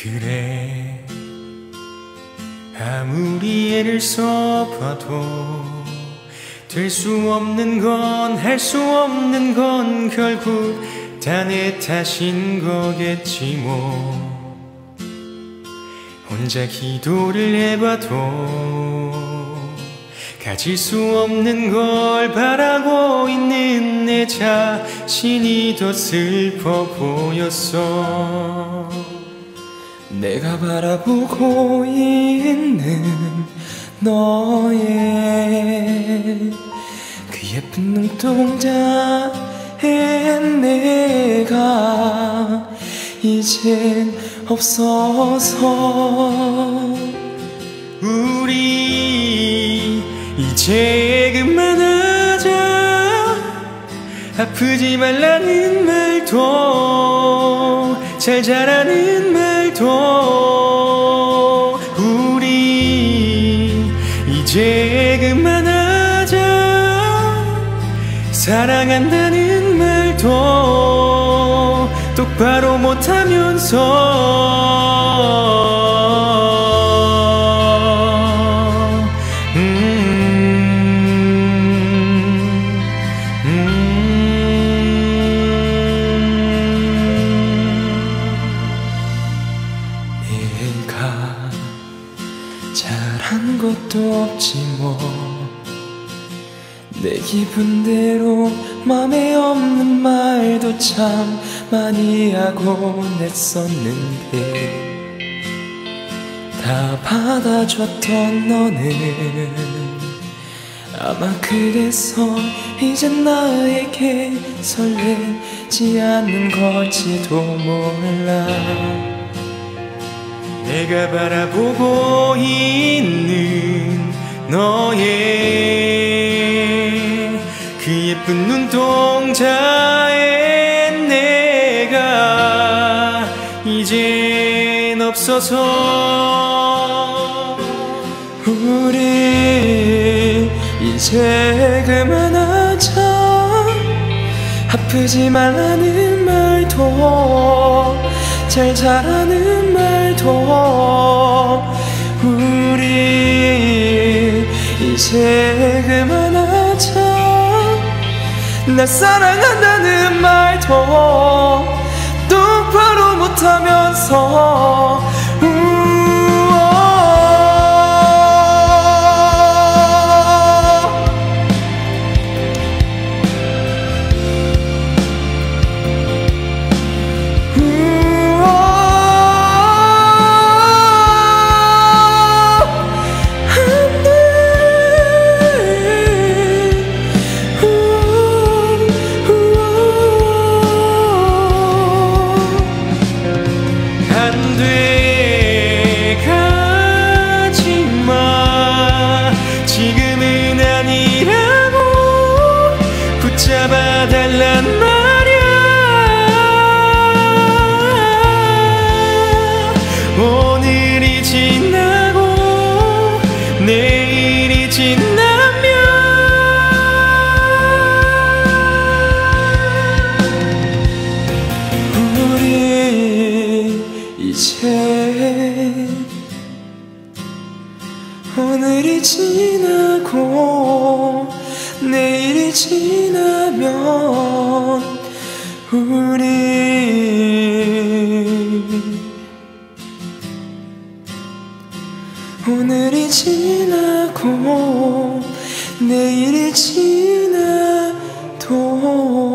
그래 아무리 애를 써봐도 될 수 없는 건 할 수 없는 건 결국 다 내 탓인 거겠지 뭐. 혼자 기도를 해봐도 가질 수 없는 걸 바라고 있는 내 자신이 더 슬퍼 보였어. 내가 바라보고 있는 너의 그 예쁜 눈동자에 내가 이젠 없어서 우리 이제 그만하자. 아프지 말라는 말도 잘 자라는 말도 우리 이제 그만하자. 사랑한다는 말도 똑바로 못하면서 내가 잘한 것도 없지 뭐. 내 기분대로 맘에 없는 말도 참 많이 하곤 했었는데 다 받아줬던 너는 아마 그래서 이젠 나에게 설레지 않는 걸지도 몰라. 내가 바라보고 있는 너의 그 예쁜 눈동자에 내가 이젠 없어서 우리 이제 그만하자. 아프지 말라는 말도 잘 자라는 말도 우리 이제 그만하자. 날 사랑한다는 말도 똑바로 못하면서 잡아달란 말이야. 오늘이 지나고 내일이 지나면 우리 이제 오늘이 지나고 내일이 지나면 우리 오늘이 지나고 내일이 지나도